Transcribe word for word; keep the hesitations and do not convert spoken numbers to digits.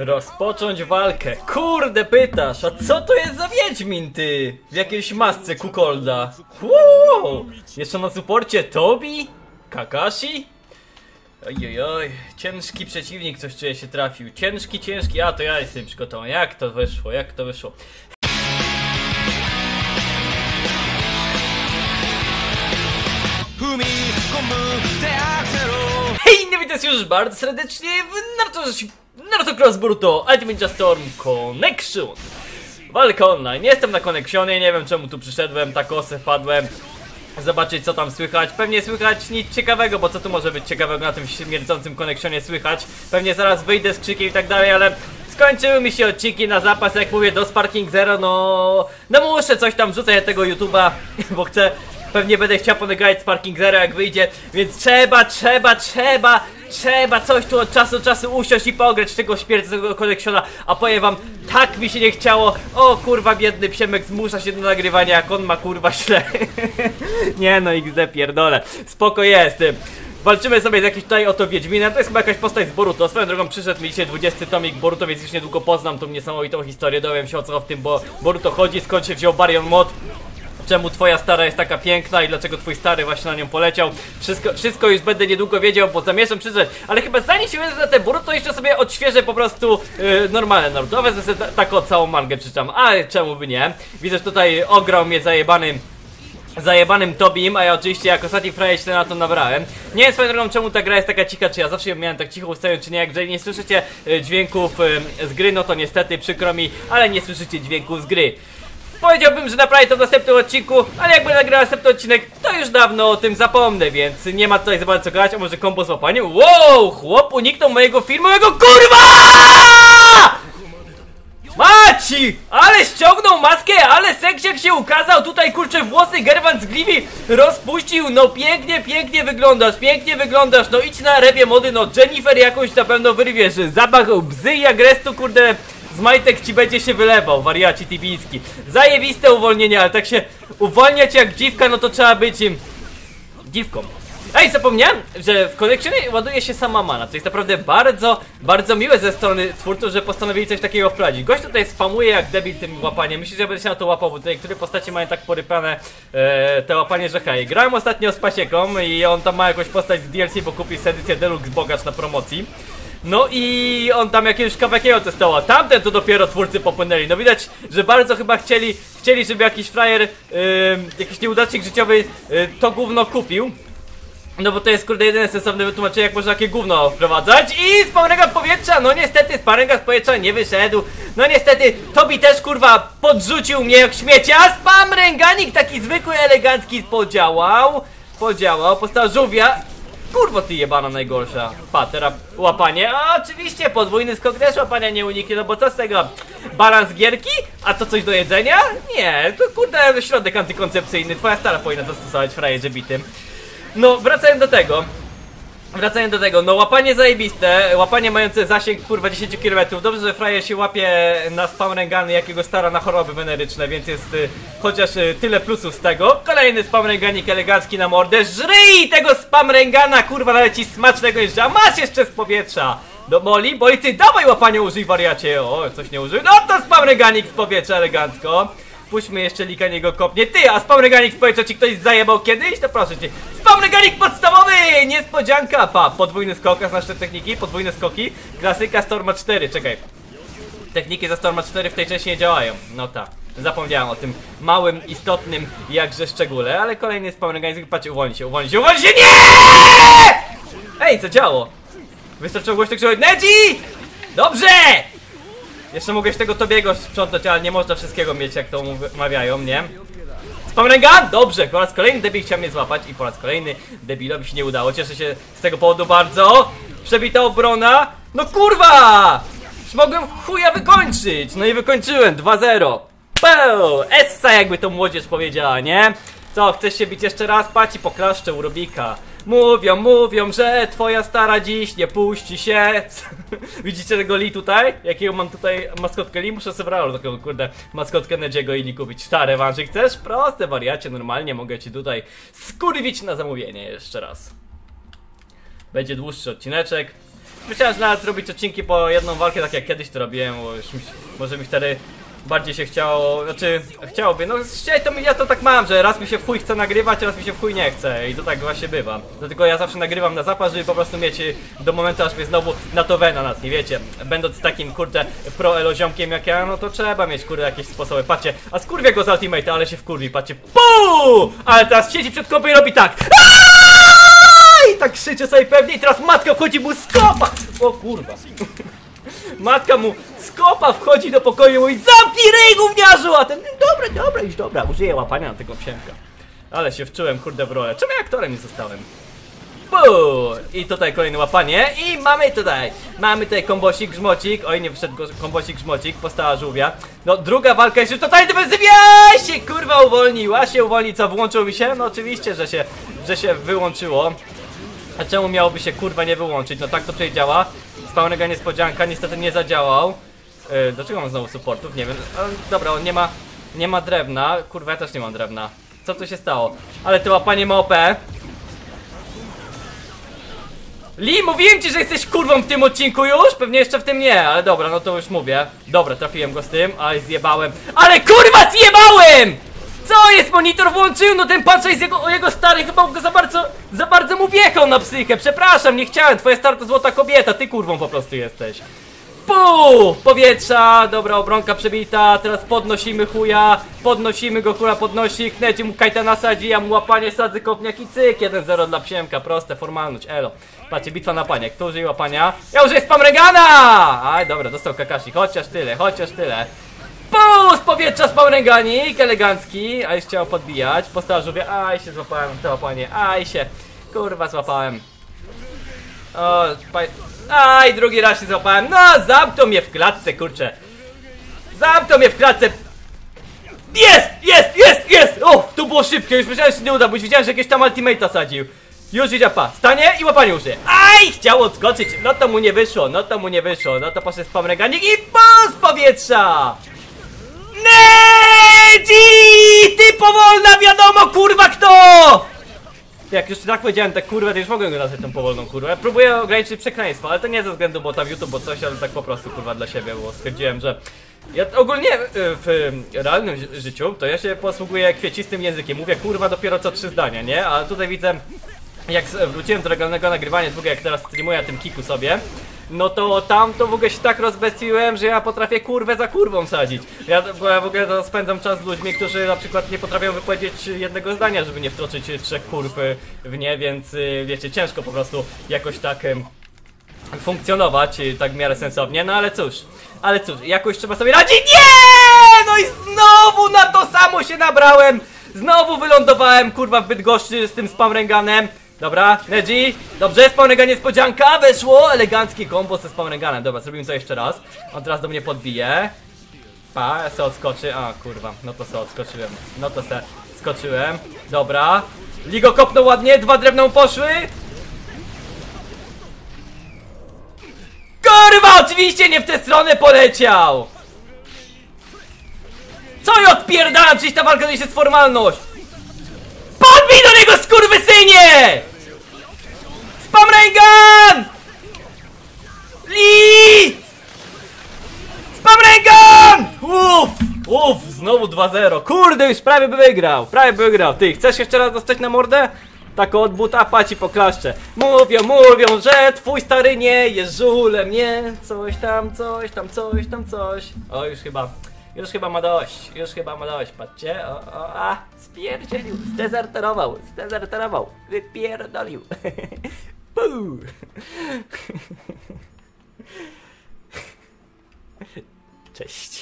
Rozpocząć walkę. Kurde, pytasz, a co to jest za wiedźmin, ty? W jakiejś masce kukolda. Wow! Jeszcze na suporcie Tobi? Kakashi? Ojojoj, ciężki przeciwnik, coś czuję się trafił. Ciężki, ciężki, a to ja jestem przygotowany. Jak to wyszło, jak to wyszło? Hej, no witam już bardzo serdecznie w Naruto, Naruto Cross Boruto Ultimate Ninja Storm Connection. Walka online, jestem na Connectionie, nie wiem czemu tu przyszedłem, tak osę wpadłem. Zobaczyć co tam słychać, pewnie słychać nic ciekawego, bo co tu może być ciekawego na tym śmierdzącym Connectionie słychać. Pewnie zaraz wyjdę z krzykiem i tak dalej, ale skończyły mi się odcinki na zapas, jak mówię, do Sparking Zero, no... No muszę coś tam wrzucać na tego YouTube'a, bo chcę... Pewnie będę chciał ponagrać Sparking Zero jak wyjdzie, więc trzeba, trzeba, trzeba, trzeba coś tu od czasu do czasu usiąść i pograć tego śmierdzącego Connectiona. A powiem wam, tak mi się nie chciało. O kurwa, biedny Psiemek zmusza się do nagrywania, jak on ma kurwa źle. Nie no, iks de pierdolę. Spoko jest. Walczymy sobie z jakimś tutaj oto Wiedźminem. To jest chyba jakaś postać z Boruto. Swoją drogą przyszedł mi dzisiaj dwudziesty tomik Boruto, więc już niedługo poznam tą niesamowitą historię. Dowiem się o co w tym bo Boruto chodzi, skąd się wziął Baryon Mod. Czemu twoja stara jest taka piękna i dlaczego twój stary właśnie na nią poleciał. Wszystko, wszystko już będę niedługo wiedział, bo zamierzam przyznać. Ale chyba zanim się wezmę za te Boruto, jeszcze sobie odświeżę po prostu yy, normalne Naruto. Wezmę sobie taką całą mangę przeczytam, ale czemu by nie. Widzę, że tutaj ograł mnie zajebanym zajebanym Tobim, a ja oczywiście jako ostatni frajer się na to nabrałem. Nie wiem swoją drogą czemu ta gra jest taka cicha, czy ja zawsze ją miałem tak cicho ustawić, czy nie. Jak nie słyszycie y, dźwięków y, z gry, no to niestety przykro mi, ale nie słyszycie dźwięków z gry. Powiedziałbym, że naprawię to w następnym odcinku, ale jakby nagrał następny odcinek, to już dawno o tym zapomnę, więc nie ma tutaj za bardzo co grać, a może kombo z łapaniem? Wow, chłop uniknął mojego filmowego KURWA! Maci! Ale ściągnął maskę, ale seksiak się ukazał, tutaj kurczę włosy Gerwant z Gliwi rozpuścił, no pięknie, pięknie wyglądasz, pięknie wyglądasz, no idź na repie mody, no Jennifer jakąś na pewno wyrwiesz, zapach bzy jak restu kurde... Z majtek ci będzie się wylewał, wariaci tibiński. Zajebiste uwolnienie, ale tak się uwolniać jak dziwka, no to trzeba być im dziwką. Ej, zapomniałem, że w Connectionie ładuje się sama mana. To jest naprawdę bardzo, bardzo miłe ze strony twórców, że postanowili coś takiego wprowadzić. Gość tutaj spamuje jak debil tym łapaniem. Myślę, że będę się na to łapał, bo tutaj niektóre postacie mają tak porypane e, te łapanie, że hej. Grałem ostatnio z Pasieką i on tam ma jakąś postać z D L C, bo kupił sobie edycję Deluxe Bogacz na promocji. No i on tam jakiegoś kawakiego testował. Tamten to dopiero twórcy popłynęli. No widać, że bardzo chyba chcieli, chcieli żeby jakiś frajer, yy, jakiś nieudacznik życiowy yy, to gówno kupił. No bo to jest kurde jedyne sensowne wytłumaczenie, jak można takie gówno wprowadzać. I sparenga z powietrza, no niestety sparenga z powietrza nie wyszedł. No niestety Tobi też kurwa podrzucił mnie jak śmiecia. Spam ręganik taki zwykły, elegancki podziałał. Podziałał, postał żółwia. Kurwo ty jebana najgorsza. Pa, teraz łapanie. A oczywiście podwójny skok też łapania nie uniknie, no bo co z tego? Balans gierki? A to coś do jedzenia? Nie, to kurde środek antykoncepcyjny. Twoja stara powinna zastosować frajerze bitym. No wracając do tego. Wracając do tego, no łapanie zajebiste, łapanie mające zasięg kurwa dziesięć kilometrów. Dobrze, że frajer się łapie na spam rengany jakiego stara na choroby weneryczne, więc jest y, chociaż y, tyle plusów z tego. Kolejny spam renganik elegancki na mordę. Żryj tego spam rengana, kurwa, nawet ci smacznego jeżdża. Masz jeszcze z powietrza. Do boli? Boli ty, dawaj łapanie użyj wariacie. O, coś nie użył. No to spam renganik z powietrza elegancko. Puśćmy jeszcze lika niego kopnie. Ty, a spam reganik z powietrza ci ktoś zajebał kiedyś? To proszę cię. Spam reganik podstawowy! Niespodzianka! Pa, podwójny skok, znasz te techniki? Podwójne skoki. Klasyka Storma cztery, czekaj. Techniki za Storma cztery w tej części nie działają. No tak. Zapomniałem o tym małym, istotnym jakże szczególe, ale kolejny spam reganik. Patrzcie, uwolni się, uwolni się, uwolni się! Nie! Ej, co działo? Wystarczyło głośno krzywać. Neji! Dobrze! Jeszcze mogłeś tego Tobiego sprzątać, ale nie można wszystkiego mieć, jak to mawiają, nie? Spam rengan? Dobrze, po raz kolejny debil chciał mnie złapać i po raz kolejny debilowi się nie udało. Cieszę się z tego powodu bardzo. Przebita obrona. No kurwa! Już mogłem chuja wykończyć. No i wykończyłem, dwa zero. Peł! Essa, jakby to młodzież powiedziała, nie? Co, chcesz się bić jeszcze raz? Patrz i poklaszczę u Rubika. Mówią, mówią, że twoja stara dziś nie puści się. Widzicie tego Lee tutaj? Jakiego mam tutaj maskotkę Lee? Muszę sobie brać taką kurde maskotkę Nedziego i Lee kupić. Stary rewanżyk chcesz? Proste wariacie, normalnie mogę ci tutaj skurwić na zamówienie jeszcze raz. Będzie dłuższy odcineczek. Myślałem, że nawet zrobić odcinki po jedną walkę, tak jak kiedyś to robiłem, bo już mi, może mi wtedy bardziej się chciało, znaczy chciałoby, no dzisiaj to ja to tak mam, że raz mi się w chuj chce nagrywać, raz mi się w chuj nie chce i to tak właśnie bywa. Dlatego ja zawsze nagrywam na zapas, żeby po prostu mieć do momentu, aż mnie znowu na to wena nas, nie wiecie. Będąc takim kurde pro elo ziomkiem jak ja, no to trzeba mieć kurde jakieś sposoby. Patrzcie, a skurwię go z ultimate, ale się wkurwi, patrzcie, puu! Ale teraz siedzi przed kompem i robi tak. I tak krzyczy sobie pewnie i teraz matka wchodzi mu z kopa. O kurwa. Matka mu z kopa wchodzi do pokoju i mówi: zamknij ryj, gówniarzu! A ten, dobra, dobra, już dobra, użyję łapania na tego psiemka. Ale się wczułem kurde w rolę. Czemu ja aktorem nie zostałem? Buu! I tutaj kolejne łapanie i mamy tutaj, mamy tutaj kombosik, grzmocik. Oj, nie wszedł kombosik, grzmocik, postała żółwia. No druga walka jest już totalnie defensywnie. Się kurwa uwolniła, się uwolni, co włączył mi się? No oczywiście, że się, że się wyłączyło. A czemu miałoby się kurwa nie wyłączyć? No tak to tutaj działa. Spawnego niespodzianka niestety nie zadziałał. Yy, dlaczego mam znowu supportów? Nie wiem. Ale, dobra, on nie ma, nie ma drewna. Kurwa, ja też nie mam drewna. Co tu się stało? Ale to łapanie ma O P. Lee, mówiłem ci, że jesteś kurwą w tym odcinku już? Pewnie jeszcze w tym nie, ale dobra, no to już mówię. Dobra, trafiłem go z tym, ale zjebałem. Ale kurwa zjebałem! Co jest? Monitor włączył? No ten patrzaj z jego, o jego stary chyba go za bardzo, za bardzo mu wjechał na psychę. Przepraszam, nie chciałem, twoja stara to złota kobieta, ty kurwą po prostu jesteś. Puu! Powietrza, dobra, obronka przebita, teraz podnosimy chuja, podnosimy go, kura podnosi, kneci mu kajtana sadzi, ja mu łapanie sadzę, kopniak i cyk, jeden zero dla psiemka, proste, formalność, elo. Patrzcie, bitwa na panie, kto użyje łapania? Ja użyję spamregana! Aj, dobra, dostał Kakashi, chociaż tyle, chociaż tyle. Puu! Z powietrza spamreganik, elegancki, a już chciał podbijać, postała żółwia, aj się złapałem, to łapanie, aj się, kurwa złapałem. O, pa... Aj, drugi raz się złapałem. No, zamknął mnie w klatce, kurczę. Zamknął mnie w klatce. Jest, jest, jest, jest. O, tu było szybkie, już myślałem, że się nie uda, bo już widziałem, że jakieś tam ultimate'a sadził. Już widział, pa, stanie i łapanie użyje. Aj, chciał odskoczyć, no to mu nie wyszło, no to mu nie wyszło. No to poszedł spam reganik i po z powietrza. Neji, ty powolna, wiadomo, kurwa kto. Jak już tak powiedziałem, tak kurwa, to już mogę go nazwać tą powolną kurwę. Ja próbuję ograniczyć przekleństwo, ale to nie ze względu, bo tam YouTube, bo coś, ale tak po prostu kurwa dla siebie, bo stwierdziłem, że ja ogólnie w realnym ży życiu to ja się posługuję kwiecistym językiem, mówię kurwa dopiero co trzy zdania, nie? A tutaj widzę, jak wróciłem do regularnego nagrywania, w ogóle jak teraz streamuję na tym kiku sobie, no to tam to w ogóle się tak rozbestwiłem, że ja potrafię kurwę za kurwą sadzić. Ja, bo ja w ogóle to spędzam czas z ludźmi, którzy na przykład nie potrafią wypowiedzieć jednego zdania, żeby nie wtroczyć trzech kurw w nie, więc wiecie, ciężko po prostu jakoś tak funkcjonować, tak w miarę sensownie, no ale cóż, ale cóż, jakoś trzeba sobie radzić. Nie! No i znowu na to samo się nabrałem! Znowu wylądowałem kurwa w Bydgoszczy z tym spamrenganem. Dobra, Neji, dobrze, spamrengan niespodzianka, weszło, elegancki kombo ze spamrenganem. Dobra, zrobimy to jeszcze raz. On teraz do mnie podbije. Pa, se odskoczy, a kurwa, no to se odskoczyłem. No to se skoczyłem, dobra. Ligo kopnął ładnie, dwa drewna mu poszły. Kurwa, oczywiście nie w tę stronę poleciał. Co ja odpierdalam, przecież ta walka to jest formalność. Podbij do niego, skurwysynie! Spamrengan! Lee! Spamrengan! Uff, uff, znowu dwa zero. Kurde, już prawie by wygrał, prawie by wygrał. Ty, chcesz jeszcze raz dostać na mordę? Tak od buta, paci po klaszcze. Mówią, mówią, że twój stary nie jest żulem, nie? Coś tam, coś tam, coś tam, coś. O, już chyba... Już chyba ma dość, już chyba ma dość, patrzcie, o, o, a, spierdzielił, zdezerterował, zdezerterował, wypierdolił. Puu. Cześć.